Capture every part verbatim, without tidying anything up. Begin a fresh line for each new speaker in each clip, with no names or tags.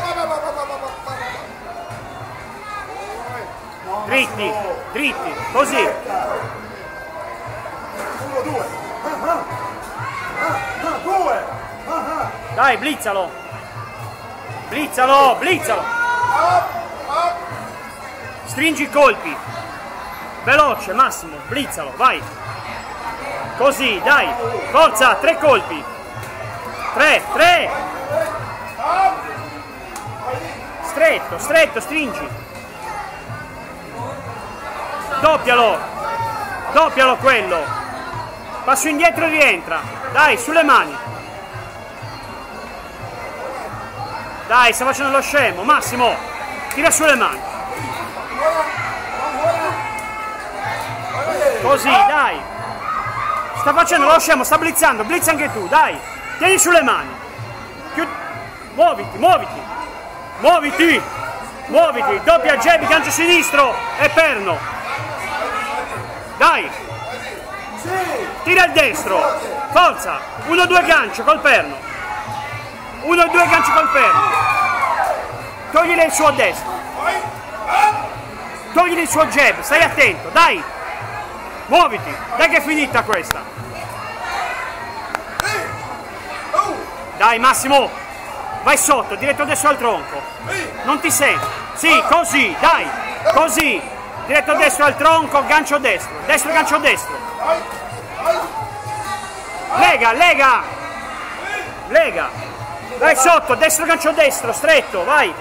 Dritti, dritti, così.
Uno, due. Due.
Dai, blizzalo. Blizzalo, blizzalo. Stringi i colpi. Veloce, Massimo, blizzalo, vai. Così, dai. Forza, tre colpi. Tre, tre. Stretto, stretto, stringi. Doppialo. Doppialo quello. Passo indietro e rientra. Dai, sulle mani. Dai, sta facendo lo scemo. Massimo, tira sulle mani. Così, dai. Sta facendo lo scemo, sta blizzando. Blizza anche tu, dai. Tieni sulle mani. Chiud... Muoviti, muoviti. Muoviti. Muoviti. Doppia jab, gancio sinistro e perno. Dai. Tira il destro. Forza. Uno, due gancio col perno. Uno, due gancio col perno. Toglile il suo destro. Toglile il suo jab. Stai attento. Dai. Muoviti. Dai che è finita questa. Dai Massimo. Vai sotto. Diretto adesso al tronco. Non ti senti. Sì, così. Dai. Così. Diretto destro al tronco. Gancio destro. Destro, gancio destro. Lega, lega. Lega. Vai sotto. Destro, gancio destro. Stretto. Vai.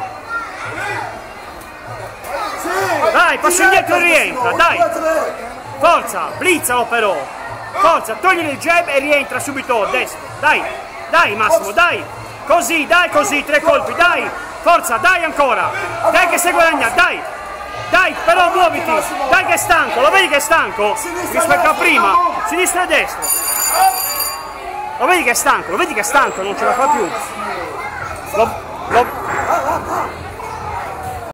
Dai, passo indietro e rientra. Dai. Forza. Blizzalo però. Forza. Togli il jab e rientra subito destro. Dai. Dai Massimo, dai. Così, dai così. Tre colpi. Dai. Forza. Dai ancora. Dai che stai guadagnando. Dai. Dai, però muoviti. Dai che è stanco. Lo vedi che è stanco? Rispetto a prima. Sinistra e destra. Lo vedi che è stanco. Lo vedi che è stanco. Non ce la fa più. Lo, lo,